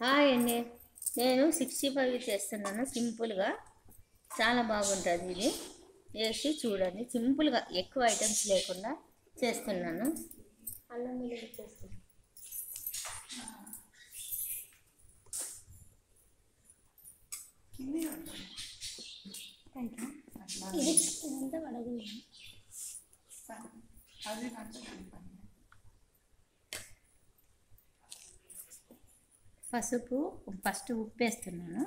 Hi అండి. నేను 65 చేస్తున్నాను సింపుల్గా. చాలా బాగుంటుంది ఇది. వేసి చూడండి, సింపుల్గా ఎక్కువ ఐటమ్స్ లేకుండా చేస్తున్నాను. అల్లం వెల్లుల్లి చేస్తున్నాను. ఇది ఇదంతా వడగలు. పసుపు ఫస్ట్ ఉప్పు వేస్తున్నాను.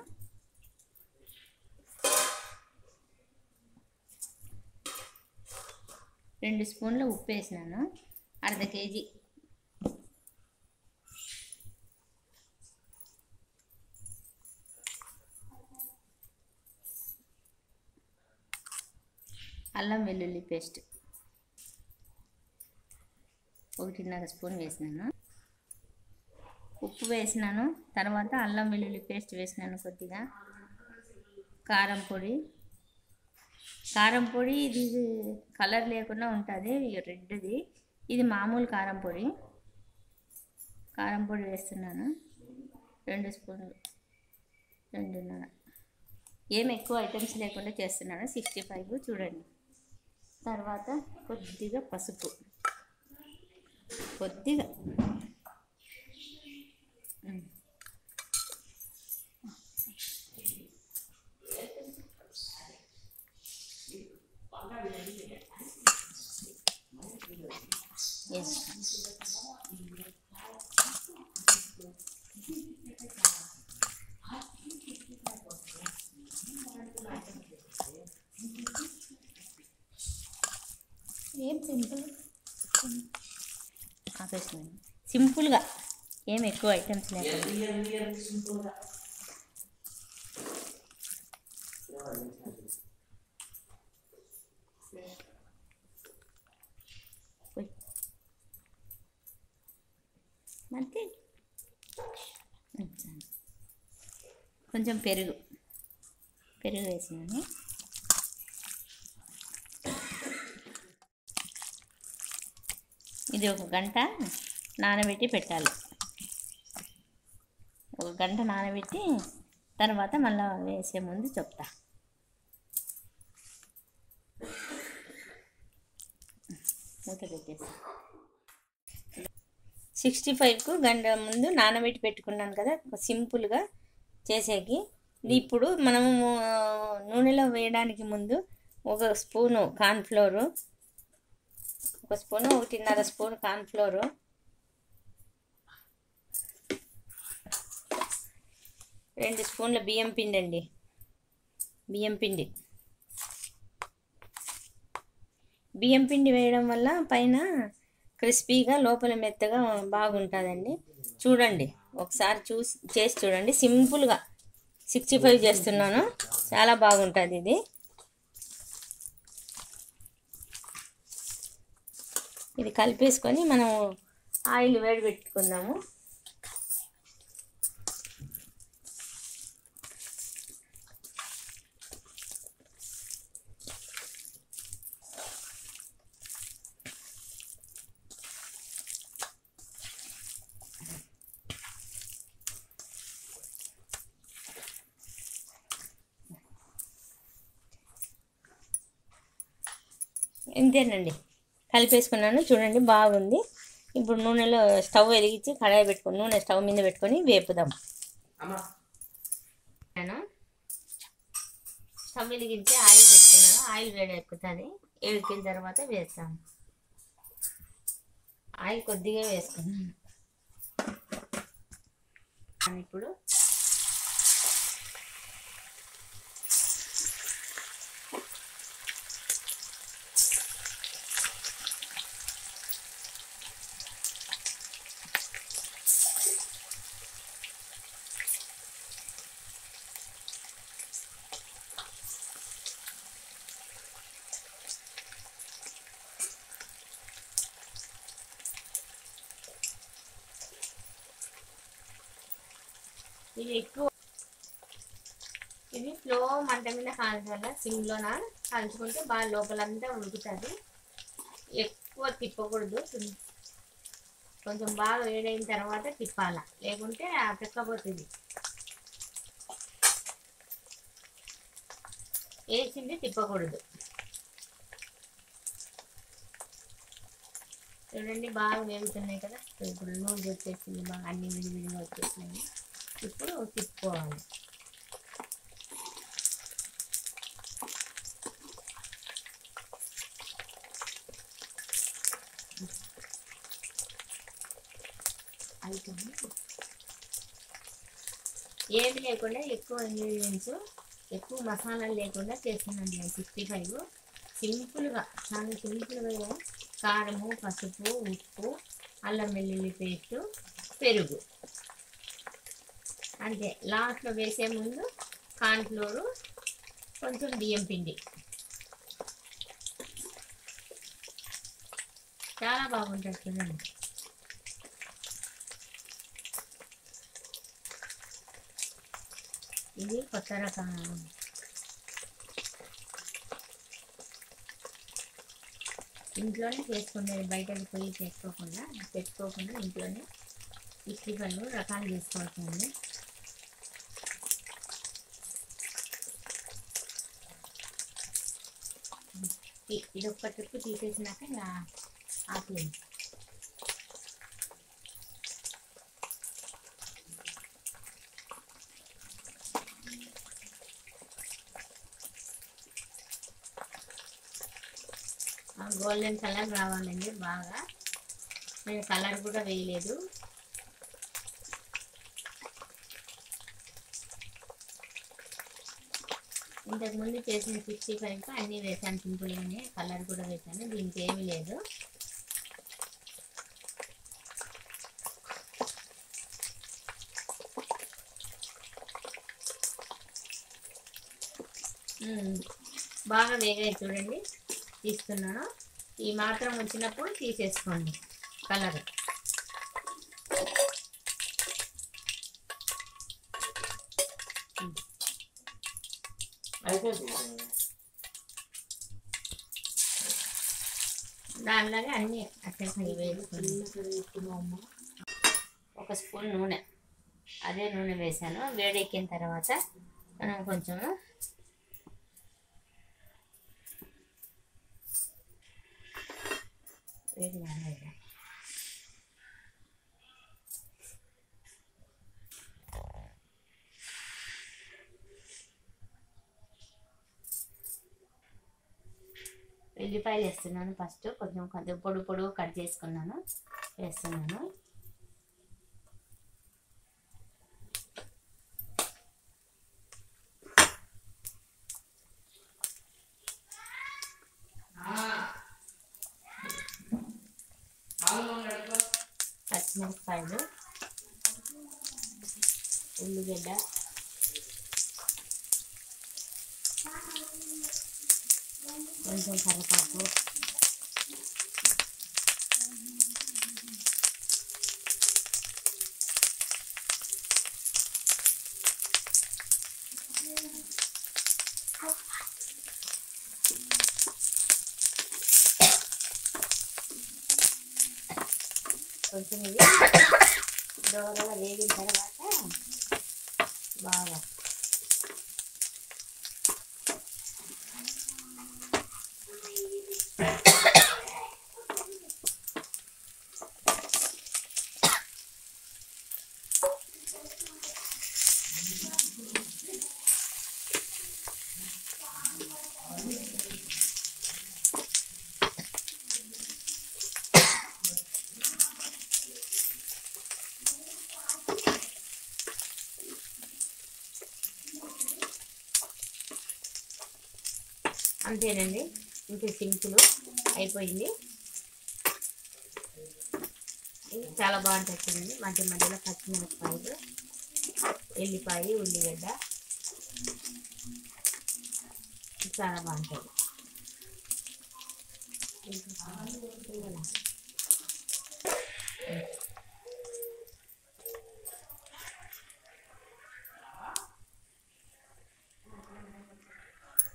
రెండు స్పూన్ల ఉప్పు వేసినాను. అర్ధ కేజీ అల్లం వెల్లుల్లి పేస్ట్ 1.5 స్పూన్ వేసినాను. ఉప్పు వేసినాను, తర్వాత అల్లం వెల్లుల్లి పేస్ట్ వేసినాను. కొద్దిగా కారం పొడి ఇది కలర్ లేకుండా ఉంటుంది, రెడ్ది. ఇది మామూలు కారం పొడి వేస్తున్నాను. 2 స్పూన్లు, 2.5. ఏం ఎక్కువ ఐటమ్స్ లేకుండా చేస్తున్నాను 65. చూడండి. తర్వాత కొద్దిగా పసుపు, కొద్దిగా ఏం సింపుల్గా ఏం ఎక్కువ ఐటమ్స్ లేకుండా. అంతే. కొంచెం పెరుగు వేసినాను. ఇది 1 గంట నానబెట్టి పెట్టాలి. 1 గంట నానబెట్టి తర్వాత మళ్ళీ వేసే ముందు చెప్తా. మూత పెట్టేసి 65కు గంట ముందు నానబెట్టి పెట్టుకున్నాను కదా, సింపుల్గా చేసేకి. ఇప్పుడు మనము నూనెలో వేయడానికి ముందు 1 spoon cornflour, 1 spoon 1.5 spoon cornflour, 2 స్పూన్ల బియ్యం పిండి అండి. బియ్యం పిండి వేయడం వల్ల పైన క్రిస్పీగా లోపల మెత్తగా బాగుంటుందండి. చూడండి, ఒకసారి చేసి చూడండి. సింపుల్గా 65 చేస్తున్నాను, చాలా బాగుంటుంది ఇది. ఇది కలిపేసుకొని మనం ఆయిల్ వేడి పెట్టుకుందాము. ఇంతేనండి, కలిపేసుకున్నాను. చూడండి, బాగుంది. ఇప్పుడు నూనెలో స్టవ్ వెలిగించి కడాయి పెట్టుకొని నూనె స్టవ్ మీద పెట్టుకొని వేపుదాం. నేను స్టవ్ వెలిగించి ఆయిల్ పెట్టుకున్నాను. ఆయిల్ వేడి ఎక్కుతుంది. ఎక్కిన తర్వాత వేస్తాము. ఆయిల్ కొద్దిగా వేసుకున్నాను. ఇప్పుడు ఇది స్లో మంట మీద కాల్చాలి. సిమ్లోన కాల్చుకుంటే బాగా లోపలంతా ఉడుకుతుంది. ఎక్కువ తిప్పకూడదు. కొంచెం బాగా వేడైన తర్వాత తిప్పాల, లేకుంటే తిప్పబోతుంది. వేసింది తిప్పకూడదు. చూడండి బాగా వేగుతున్నాయి కదా. ఇప్పుడు నూనె వచ్చేసింది, బాగా అన్ని విడివిడిగా వచ్చేసినాయి. ఇప్పుడు తిప్పుకోవాలి. ఏమి లేకుండా ఎక్కువ ఇంగ్రీడియంట్స్, ఎక్కువ మసాలాలు లేకుండా చేస్తున్నాను నేను 65. సింపుల్గా, చాలా సింపుల్గా కారము, పసుపు, ఉప్పు, అల్లం వెల్లుల్లి పేస్టు, పెరుగు అంతే. లాస్ట్లో వేసే ముందు కార్న్ఫ్లోరు, కొంచెం బియ్యం పిండి. చాలా బాగుంటుంది చూడండి. ఇది కొత్త రకం. ఇంట్లోనే చేసుకునేది, బయటకు పోయి పెట్టుకోకుండా ఇంట్లోనే 65 రకాలు చేసుకోవచ్చు. ఇది ఒక్క ట్రిప్ తీసేసినాక ఇలా ఆపేయండి. గోల్డెన్ కలర్ రావాలండి బాగా. నేను కలర్ కూడా వేయలేదు. ఇంతకుముందు చేసిన 65 అన్నీ వేసాను సింపుల్గానే, కలర్ కూడా వేసాను. దీనికి ఏమీ లేదు. బాగా వేగాయి చూడండి. తీస్తున్నాను. ఈ మాత్రం వచ్చినప్పుడు తీసేసుకోండి కలర్. దానిలాగే అన్నీ అట్లా వేసుకున్నాము. ఒక స్పూన్ నూనె, అదే నూనె వేసాను. వేడెక్కిన తర్వాత మనం కొంచెము వేడి కాలేదు. ఎల్లిపాయలు వేస్తున్నాను. ఫస్ట్ కొంచెం పొడుగు కట్ చేసుకున్నాను, వేస్తున్నాను. పచ్చిమిరపకాయలు, ఉల్లిగడ్డ, కొంచెం కరివేపాకు, కొంచెం ఇది దోరగా వేగిన తర్వాత బాగా అంతేనండి. ఇంత సింపుల్ అయిపోయింది. ఇది చాలా బాగుంటుంది చూడండి. మధ్య మధ్యలో పచ్చిమిరపకాయలు, ఎల్లిపాయ, ఉల్లిగడ్డ చాలా బాగుంటుంది.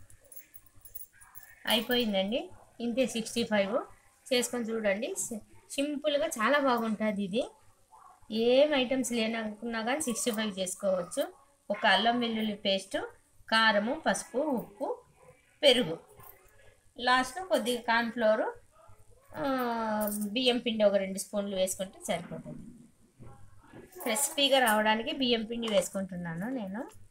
అయిపోయిందండి. ఇంతే 65 చేసుకొని చూడండి. సింపుల్గా చాలా బాగుంటుంది ఇది. ఏం ఐటమ్స్ లేననుకున్నా కానీ 65 చేసుకోవచ్చు. ఒక అల్లం వెల్లుల్లి పేస్టు, కారము, పసుపు, ఉప్పు, పెరుగు, లాస్ట్లో కొద్దిగా కార్న్ఫ్లోరు, బియ్యం పిండి ఒక 2 స్పూన్లు వేసుకుంటే సరిపోతుంది. క్రిస్పీగా రావడానికి బియ్యం పిండి వేసుకుంటున్నాను నేను.